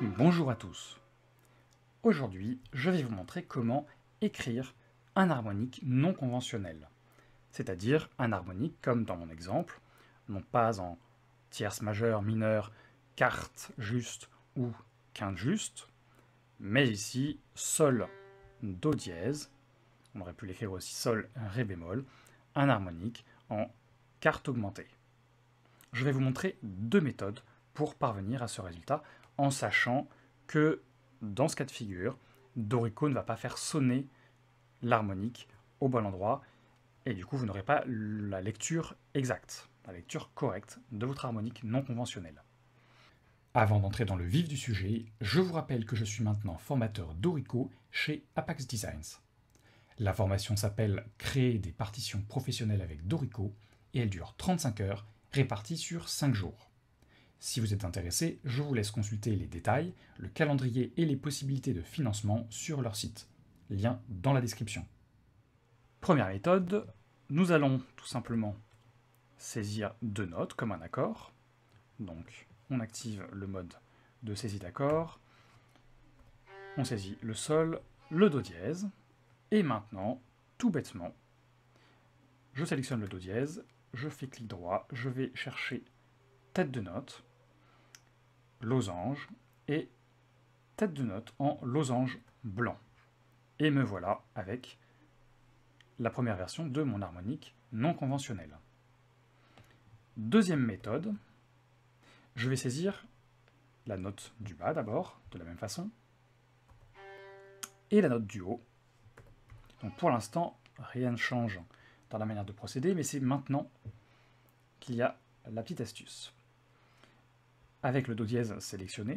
Bonjour à tous. Aujourd'hui, je vais vous montrer comment écrire un harmonique non conventionnel, c'est-à-dire un harmonique comme dans mon exemple, non pas en tierce majeure, mineure, quarte juste ou quinte juste, mais ici sol, do dièse, on aurait pu l'écrire aussi sol, ré bémol, un harmonique en quarte augmentée. Je vais vous montrer deux méthodes pour parvenir à ce résultat en sachant que dans ce cas de figure, Dorico ne va pas faire sonner l'harmonique au bon endroit et du coup vous n'aurez pas la lecture exacte, la lecture correcte de votre harmonique non conventionnelle. Avant d'entrer dans le vif du sujet, je vous rappelle que je suis maintenant formateur Dorico chez Apax Designs. La formation s'appelle Créer des partitions professionnelles avec Dorico et elle dure 35 heures réparties sur 5 jours. Si vous êtes intéressé, je vous laisse consulter les détails, le calendrier et les possibilités de financement sur leur site. Lien dans la description. Première méthode, nous allons tout simplement saisir deux notes comme un accord. Donc on active le mode de saisie d'accord, on saisit le sol, le do dièse, et maintenant, tout bêtement, je sélectionne le do dièse, je fais clic droit, je vais chercher tête de note, losange et tête de note en losange blanc. Et me voilà avec la première version de mon harmonique non conventionnelle. Deuxième méthode, je vais saisir la note du bas d'abord, de la même façon, et la note du haut. Donc pour l'instant, rien ne change dans la manière de procéder, mais c'est maintenant qu'il y a la petite astuce. Avec le do dièse sélectionné,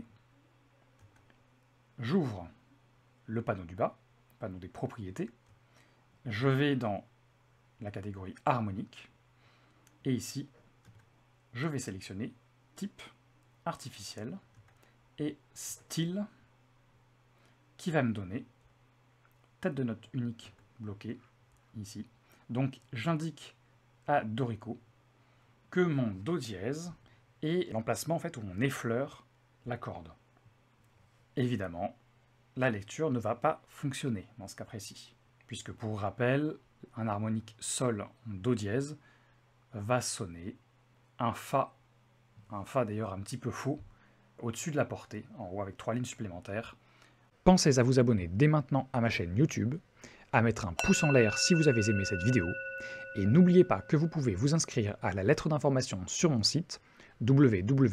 j'ouvre le panneau du bas, panneau des propriétés, je vais dans la catégorie harmonique, et ici, je vais sélectionner type artificiel et style, qui va me donner tête de note unique bloquée, ici. Donc j'indique à Dorico que mon do dièse est l'emplacement en fait, où on effleure la corde. Évidemment, la lecture ne va pas fonctionner dans ce cas précis, puisque pour rappel, un harmonique sol en do dièse va sonner un fa d'ailleurs un petit peu faux, au-dessus de la portée, en haut avec 3 lignes supplémentaires. Pensez à vous abonner dès maintenant à ma chaîne YouTube, à mettre un pouce en l'air si vous avez aimé cette vidéo, et n'oubliez pas que vous pouvez vous inscrire à la lettre d'information sur mon site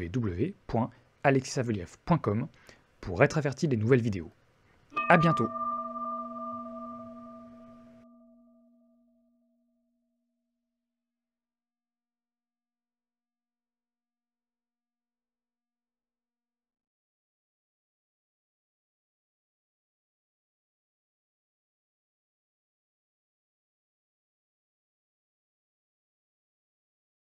www.alexissaveliev.com pour être averti des nouvelles vidéos. A bientôt!